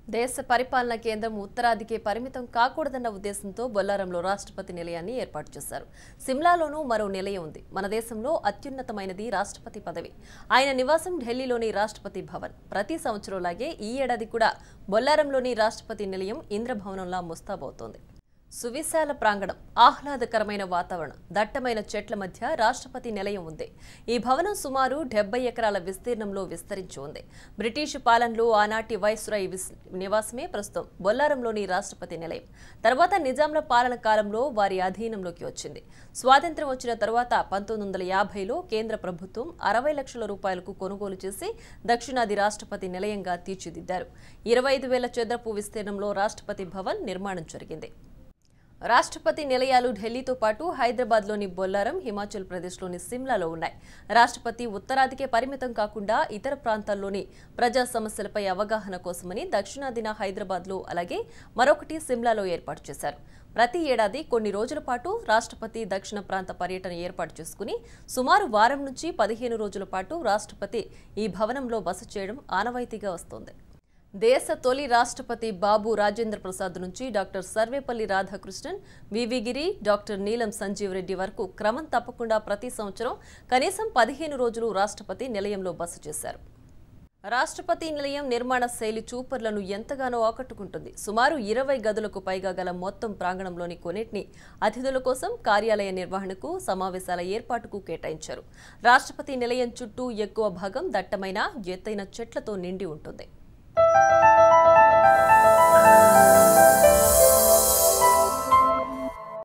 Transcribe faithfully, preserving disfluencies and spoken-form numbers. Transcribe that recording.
దేశ పరిపాలన కేంద్రం ఉత్తరాదికే పరిమితం కాకూడదన్న ఉద్దేశంతో బొల్లారంలో రాష్ట్రపతి నిలయాన్ని ఏర్పాటు చేశారు. సిమ్లాలోనూ మరో నిలయం ఉంది. మన దేశంలో అత్యున్నతమైనది రాష్ట్రపతి పదవి. ఆయన నివాసం ఢిల్లీలోని రాష్ట్రపతి భవన్. ప్రతి సంవత్సరంలాగే ఈ ఏడాది కూడా బొల్లారంలోని రాష్ట్రపతి నిలయం ఇంద్రభవనంలా ముస్తాబవుతోంది. సువిశాల ప్రాంగణం, ఆహ్లాదకరమైన వాతావరణం, దట్టమైన చెట్ల మధ్య రాష్ట్రపతి నిలయం ఉంది. ఈ భవనం సుమారు డెబ్బై ఎకరాల విస్తీర్ణంలో విస్తరించి ఉంది. బ్రిటిష్ పాలనలో ఆనాటి వైస్రాయ్ నివాసమే ప్రస్తుతం బొల్లారంలోని రాష్ట్రపతి నిలయం. తర్వాత నిజాంల పాలన కాలంలో వారి అధీనంలోకి వచ్చింది. స్వాతంత్ర్యం వచ్చిన తరువాత పంతొమ్మిది వందల యాభైలో కేంద్ర ప్రభుత్వం అరవై లక్షల రూపాయలకు కొనుగోలు చేసి దక్షిణాది రాష్ట్రపతి నిలయంగా తీర్చిదిద్దారు. ఇరవై ఐదు వేల చదరపు విస్తీర్ణంలో రాష్ట్రపతి భవన్ నిర్మాణం జరిగింది. రాష్ట్రపతి నిలయాలు ఢిల్లీతో పాటు హైదరాబాద్లోని బొల్లారం, హిమాచల్ ప్రదేశ్లోని సిమ్లాలో ఉన్నాయి. రాష్ట్రపతి ఉత్తరాదికే పరిమితం కాకుండా ఇతర ప్రాంతాల్లోని ప్రజా సమస్యలపై అవగాహన కోసమని దక్షిణాదిన హైదరాబాద్లో అలాగే మరొకటి సిమ్లాలో ఏర్పాటు చేశారు. ప్రతి ఏడాది కొన్ని రోజుల పాటు రాష్ట్రపతి దక్షిణ ప్రాంత పర్యటన ఏర్పాటు చేసుకుని సుమారు వారం నుంచి పదిహేను రోజుల పాటు రాష్ట్రపతి ఈ భవనంలో బస చేయడం ఆనవాయితీగా వస్తోంది. దేశ తొలి రాష్ట్రపతి బాబు రాజేంద్ర ప్రసాద్ నుంచి డాక్టర్ సర్వేపల్లి రాధాకృష్ణన్, వివి గిరి, డాక్టర్ నీలం సంజీవ్ రెడ్డి వరకు క్రమం తప్పకుండా ప్రతి సంవత్సరం కనీసం పదిహేను రోజులు రాష్ట్రపతి నిలయంలో బస చేశారు. రాష్ట్రపతి నిలయం నిర్మాణ శైలి చూపర్లను ఎంతగానో ఆకట్టుకుంటుంది. సుమారు ఇరవై గదులకు పైగా గల మొత్తం ప్రాంగణంలోని కొన్నిటిని అతిథుల కోసం, కార్యాలయ నిర్వహణకు, సమావేశాల ఏర్పాటుకు కేటాయించారు. రాష్ట్రపతి నిలయం చుట్టూ ఎక్కువ భాగం దట్టమైన ఎత్తైన చెట్లతో నిండి ఉంటుంది.